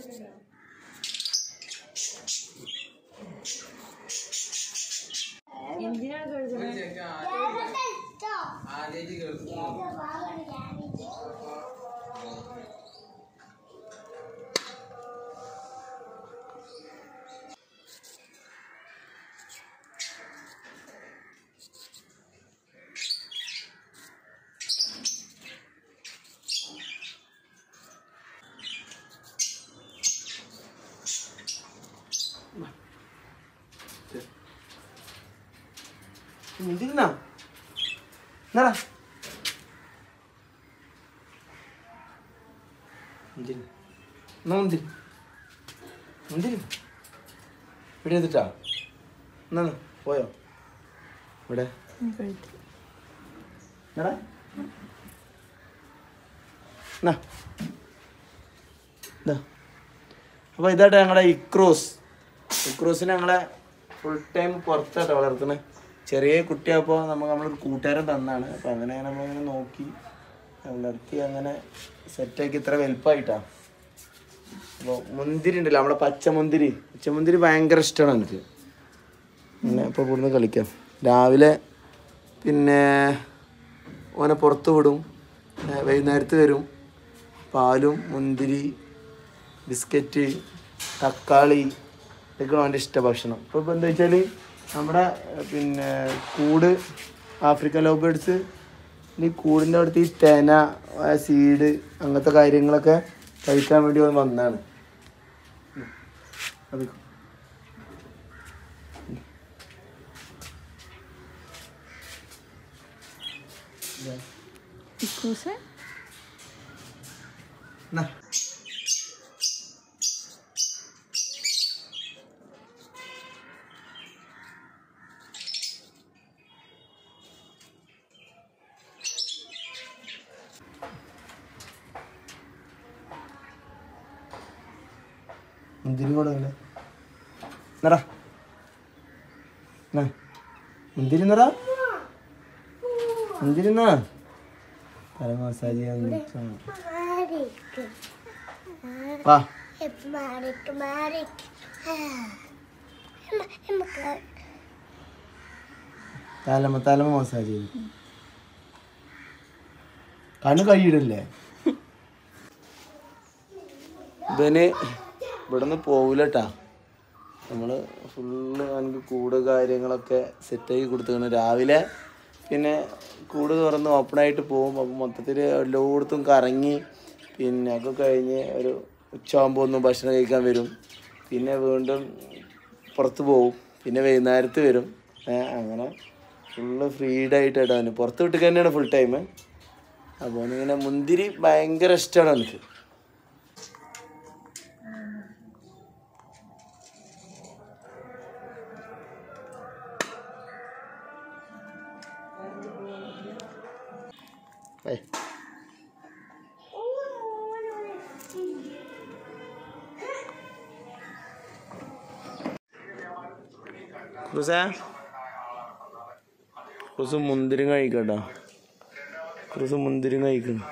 Mundirin na. Nara. Mundirin. Mundirin. Mundirin. ഇവിടെ എത്തിട്ടാ എന്നാ പോയോ ഇവിടെ അപ്പൊ ഇതായിട്ട് ഞങ്ങളുടെ ഇക്രൂസിനെ ഞങ്ങളെ ഫുൾ ടൈം പുറത്തായിട്ട് വളർത്തുന്നത്. ചെറിയ കുട്ടിയപ്പോൾ നമ്മളൊരു കൂട്ടുകാരൻ തന്നാണ്. അപ്പം അങ്ങനെ നമ്മളിങ്ങനെ നോക്കി വളർത്തി അങ്ങനെ സെറ്റാക്കി ഇത്ര വലുപ്പമായിട്ടാണ്. അപ്പോൾ മുന്തിരി ഉണ്ടല്ലോ നമ്മളെ പച്ചമുന്തിരി ഭയങ്കര ഇഷ്ടമാണ് എനിക്ക്. പിന്നെ ഇപ്പോൾ ഇവിടുന്ന് കളിക്കാം. രാവിലെ പിന്നെ ഓനെ പുറത്ത് വിടും, വൈകുന്നേരത്ത് വരും. പാലും മുന്തിരി ബിസ്ക്കറ്റ് തക്കാളി ഇതൊക്കെ അവൻ്റെ ഇഷ്ട ഭക്ഷണം. ഇപ്പോൾ എന്താ വെച്ചാൽ നമ്മുടെ പിന്നെ കൂട് ആഫ്രിക്കൻ ലവ് ബേർഡ്സ് ഈ കൂടിൻ്റെ അവിടുത്തെ ഈ തെന സീഡ് അങ്ങനത്തെ കാര്യങ്ങളൊക്കെ കഴിക്കാൻ വേണ്ടി വന്നതാണ്. അത് മുന്തിരി കൂടെ നിറ മുന്തിരി നിറ മുന്തിരി തല മസാജ് ചെയ്യാൻ തലമ മസാജ് ചെയ്യും. കണ്ണ് കഴിയിടല്ലേ ഇവന് ഇവിടെ നിന്ന് പോവില്ല കേട്ടാ. നമ്മൾ ഫുള്ള് എനിക്ക് കൂട് കാര്യങ്ങളൊക്കെ സെറ്റാക്കി കൊടുത്തു. രാവിലെ പിന്നെ കൂട് തുറന്ന് ഓപ്പണായിട്ട് പോകും. അപ്പം മൊത്തത്തിൽ എല്ലായിടത്തും കറങ്ങി പിന്നെ ഒക്കെ കഴിഞ്ഞ് ഒരു ഉച്ചയാകുമ്പോൾ ഒന്ന് ഭക്ഷണം കഴിക്കാൻ വരും. പിന്നെ വീണ്ടും പുറത്ത് പോകും. പിന്നെ വൈകുന്നേരത്ത് വരും. അങ്ങനെ ഫുള്ള് ഫ്രീഡായിട്ടാണ് അവന് പുറത്ത് വിട്ടിട്ട് തന്നെയാണ് ഫുൾ ടൈം. അപ്പോൾ ഇങ്ങനെ മുന്തിരി ഭയങ്കര ഇഷ്ടമാണ് എനിക്ക്. ക്രൂസ് മുന്തിരി കഴിക്കട്ടോ. ക്രൂസ് മുന്തിരി കഴിക്കണം.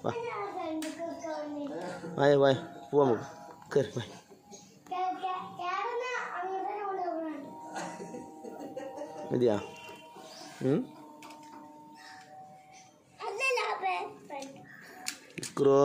പോവാൻ കയറി മതിയാ? ഇക്രോ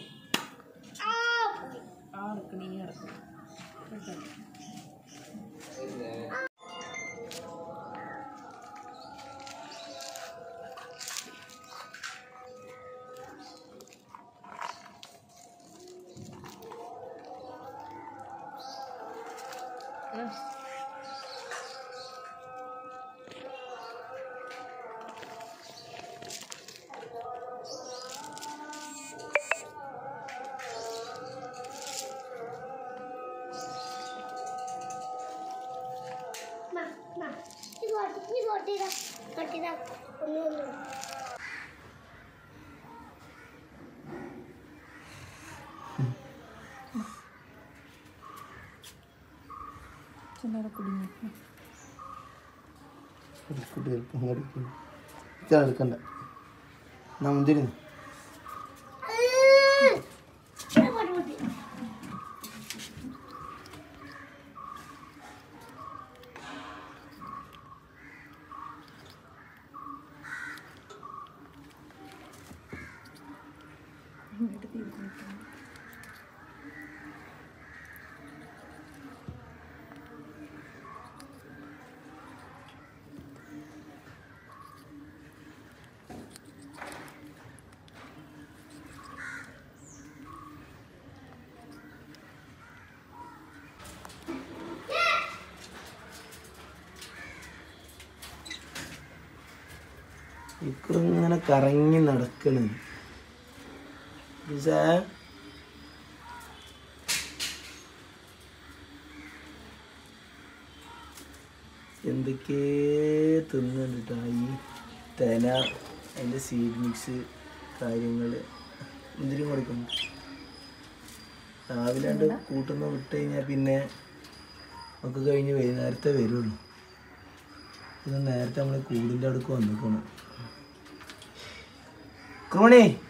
എടുക്കണ്ട മുന്തിരുന്നു ഇങ്ങനെ കറങ്ങി നടക്കണ്. എന്തൊക്കെ തിന്നുണ്ടിട്ടാ ഈ തേന, അതിൻ്റെ സീഡ് മിക്സ് കാര്യങ്ങൾ മുന്തിരി കൊടുക്കുന്നു. രാവിലെ കണ്ട് കൂട്ടുന്ന വിട്ട് കഴിഞ്ഞാൽ പിന്നെ ഒക്കെ കഴിഞ്ഞ് വൈകുന്നേരത്തെ വരുള്ളൂ. പിന്നെ നേരത്തെ നമ്മൾ കൂടിൻ്റെ അടുക്ക് വന്നിക്കണം. ക്രോണി